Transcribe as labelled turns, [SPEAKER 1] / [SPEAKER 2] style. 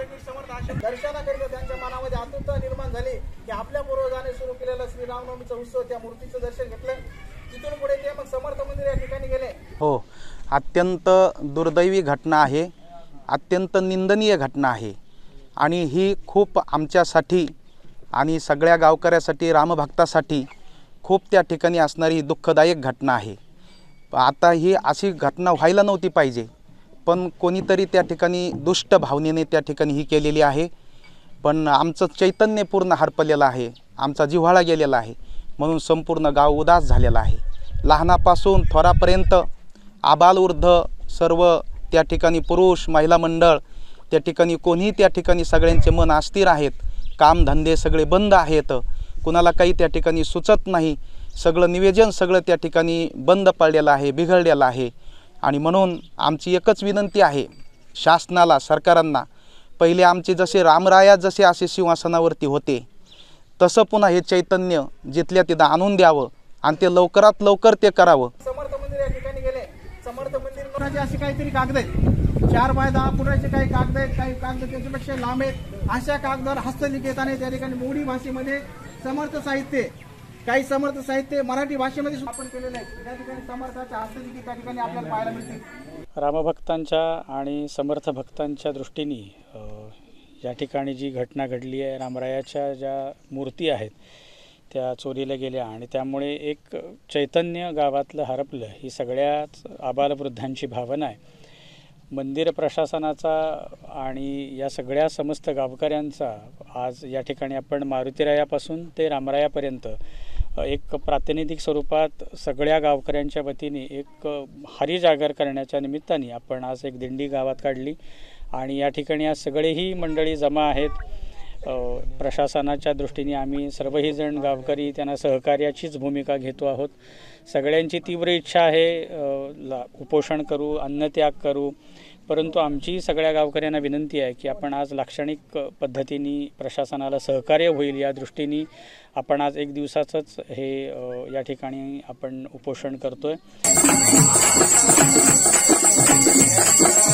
[SPEAKER 1] सैनिक समर्थ अशा दर्शनाकरिता त्यांच्या मनामध्ये आतुरता निर्माण झाली की आपल्या पूर्वजांनी सुरू केलेला श्रीरामनवमीचा उत्सव, त्या मूर्तीचं दर्शन घेतलं. तिथून पुढे ते मग समर्थ मंदिर या ठिकाणी गेले.
[SPEAKER 2] हो, अत्यंत दुर्दैवी घटना आहे, अत्यंत निंदनीय घटना आहे आणि ही खूप आमच्यासाठी आणि सगळ्या गावकऱ्यासाठी, रामभक्तासाठी खूप त्या ठिकाणी असणारी दुःखदायक घटना आहे. आता ही अशी घटना व्हायला नव्हती पाहिजे, पण कोणीतरी त्या ठिकाणी दुष्ट भावनेने त्या ठिकाणी ही केलेली आहे. पण आमचं चैतन्य पूर्ण हरपलेलं आहे, आमचा जिव्हाळा गेलेला आहे, म्हणून संपूर्ण गाव उदास झालेला आहे. लहानापासून थोरापर्यंत आबालवृद्ध सर्व त्या ठिकाणी पुरुष महिला मंडळ त्या ठिकाणी कोणीही त्या ठिकाणी सगळ्यांचे मन अस्थिर आहेत. कामधंदे सगळे बंद आहेत, कुणाला काही त्या ठिकाणी सुचत नाही. सगळं नियोजन सगळं त्या ठिकाणी बंद पडलेलं आहे, बिघडलेलं आहे. आणि म्हणून आमची एकच विनंती आहे शासनाला, सरकारांना, पहिले आमचे जसे रामराया जसे असे सिंहासनावरती होते तसं पुन्हा हे चैतन्य जिथल्या तिथं आणून द्यावं आणि ते लवकरात लवकर ते करावं.
[SPEAKER 1] समर्थ मंदिर या ठिकाणी गेले. समर्थ मंदिर कोणाचे असे काहीतरी कागद आहेत, 4x10 फुटाचे काही कागद आहेत, काही कागद त्याच्यापेक्षा लांब आहेत. अशा कागदावर हस्तलिखित आणि त्या ठिकाणी मोडी भाषेमध्ये समर्थ साहित्य, काही समर्थ साहित्य मराठी भाषेमध्ये आपण केलेलं आहे. त्या ठिकाणी समर्थाच्या हस्तलिखित त्या ठिकाणी आपल्याला पाहायला मिळतील.
[SPEAKER 3] रामभक्तांच्या आणि समर्थ भक्तांच्या दृष्टीने या ठिकाणी जी घटना घडली आहे, रामरायाच्या ज्या मूर्ती आहेत त्या चोरीला गेल्या आणि त्यामुळे एक चैतन्य गावातलं हरपलं, ही सगळ्याच आबालवृद्धांची भावना आहे. मंदिर प्रशासनाचा आणि या सगळ्या समस्त गावकऱ्यांचा आज या ठिकाणी आपण मारुतीरायापासून ते रामरायापर्यंत एक प्रातिनिधिक स्वरूपात सगळ्या गावकऱ्यांच्या वतीने एक हरिजागर करण्याच्या निमित्ताने आपण आज एक दिंडी गावात काढली आणि या ठिकाणी आज सगळेही मंडळी जमा आहेत. प्रशासनाच्या दृष्टीने आम्ही सर्वही जण गावकरी त्यांना सहकार्याचीच भूमिका घेतो आहोत. सगळ्यांची तीव्र इच्छा आहे उपोषण करू, अन्नत्याग करू, परंतु आमची सगळ्या गावकऱ्यांना विनंती आहे की आपण आज लाक्षणिक पद्धतीने प्रशासनाला सहकार्य होईल या दृष्टीने आपण आज एक दिवसाचंच हे या ठिकाणी आपण उपोषण करतोय.